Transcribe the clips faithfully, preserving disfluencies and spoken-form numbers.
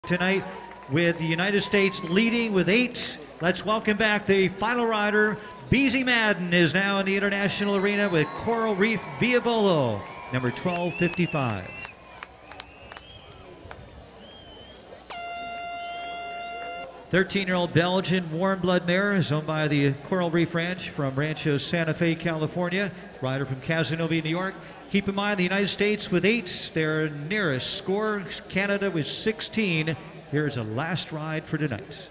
tonight with the United States leading with eight. Let's welcome back the final rider. Beezie Madden is now in the international arena with Coral Reef Via Volo, number twelve fifty-five. thirteen-year-old Belgian warm blood mare is owned by the Coral Reef Ranch from Rancho Santa Fe, California. Rider from Casanova, New York. Keep in mind the United States with eight, their nearest score. Canada with sixteen. Here's a last ride for tonight.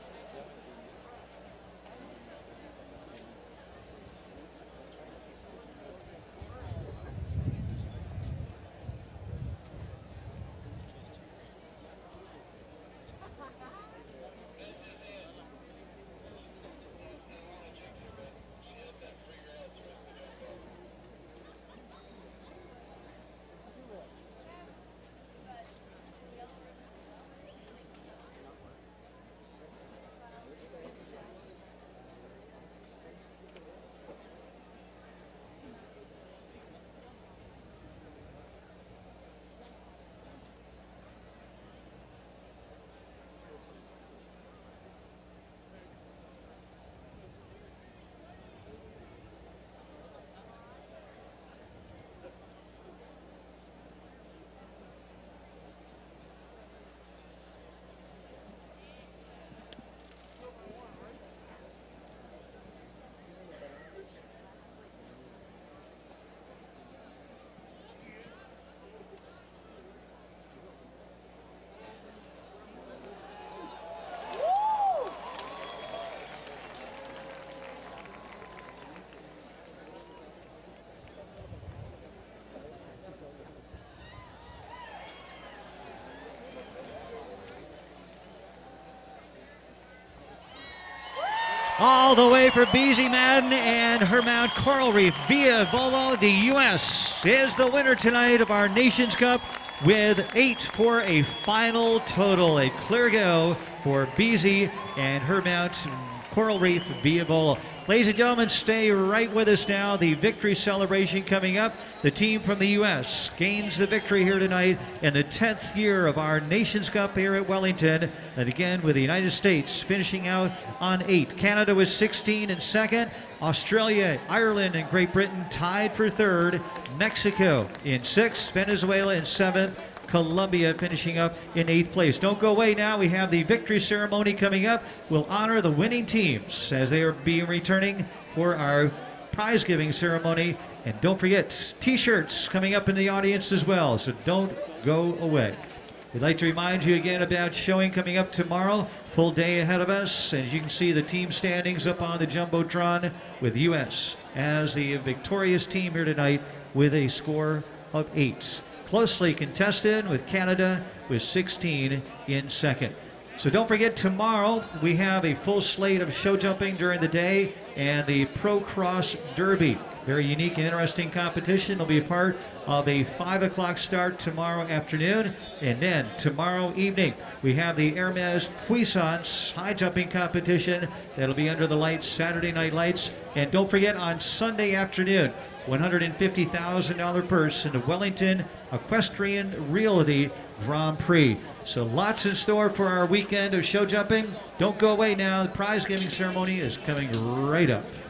All the way for Beezie Madden and her mount Coral Reef Via Volo. The U S is the winner tonight of our Nations Cup with eight for a final total. A clear go for Beezie and her mount Coral Reef Via Volo. Ladies and gentlemen, stay right with us now. The victory celebration coming up. The team from the U S gains the victory here tonight in the tenth year of our Nations Cup here at Wellington. And again, with the United States finishing out on eight. Canada was sixteen in second. Australia, Ireland, and Great Britain tied for third. Mexico in sixth. Venezuela in seventh. Colombia finishing up in eighth place. Don't go away now. We have the victory ceremony coming up. We'll honor the winning teams as they are being returning for our prize giving ceremony. And don't forget, t-shirts coming up in the audience as well, so don't go away. We'd like to remind you again about showing coming up tomorrow. Full day ahead of us. As you can see, the team standings up on the Jumbotron with U S as the victorious team here tonight with a score of eight. Closely contested with Canada with sixteen in second. So don't forget, tomorrow we have a full slate of show jumping during the day and the Pro Cross Derby. Very unique and interesting competition. It'll be a part of a five o'clock start tomorrow afternoon. And then tomorrow evening we have the Hermes Puissance high jumping competition. That'll be under the lights, Saturday night lights. And don't forget, on Sunday afternoon, one hundred fifty thousand dollar purse in the Wellington Equestrian Realty Grand Prix. So lots in store for our weekend of show jumping. Don't go away now. The prize giving ceremony is coming right up.